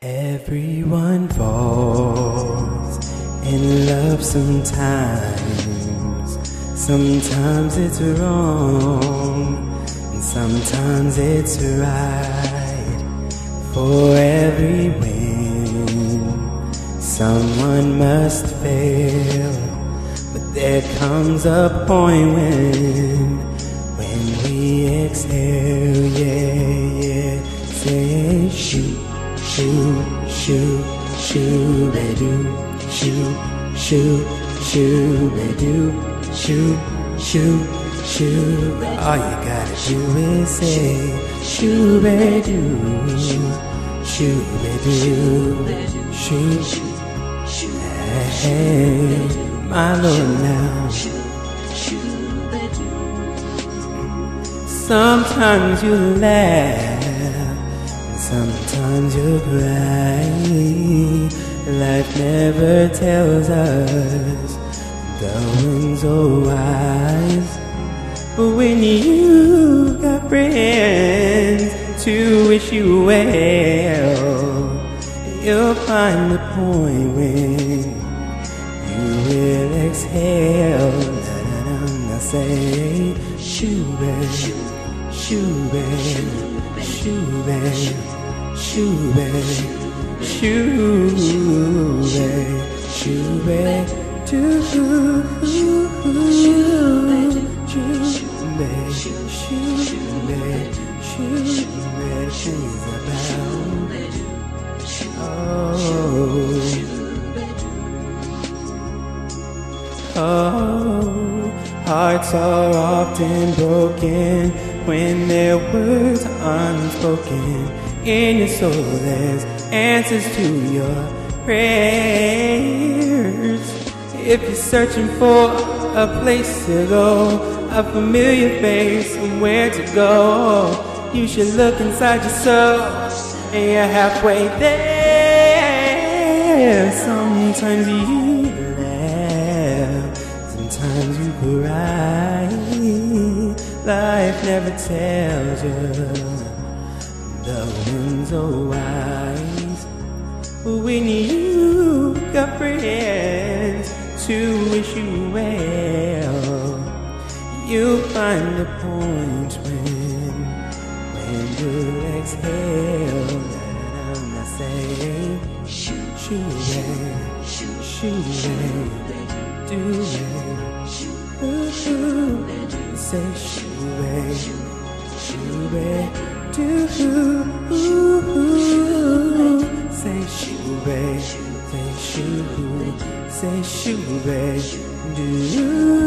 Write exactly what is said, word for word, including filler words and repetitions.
Everyone falls in love sometimes. Sometimes it's wrong, and sometimes it's right. For every win, someone must fail. But there comes a point when, when we exhale, yeah, yeah. Say shoot. Shoot, shoot, shoot, they do. Shoot, shoot, shoot, they do. Shoot, shoot, shoot. All you gotta do is say, shoot, they do. Shoot, they do. Shoot, hey, my Lord now. Sometimes you laugh, sometimes you cry. Life never tells us the winds are wise. But when you got friends to wish you well, you'll find the point when you will exhale. Now say, shoo babe, shoo babe, shoo babe. Shoop, shoop, shoop, shoop, do, shoop, shoop, shoop, she's about. Oh, oh, hearts are often broken when their words are unspoken. In your soul there's answers to your prayers. If you're searching for a place to go, a familiar face, somewhere to go, you should look inside yourself, and you're halfway there. Sometimes you laugh, sometimes you cry. Life never tells you the winds are wise. But when you got friends to wish you well, you'll find the point when, when you exhale. And I say, shoot, shoot, shoot, shoot, do it, say shoot, shoot, do, say shoot, say shoot, say shoot, do.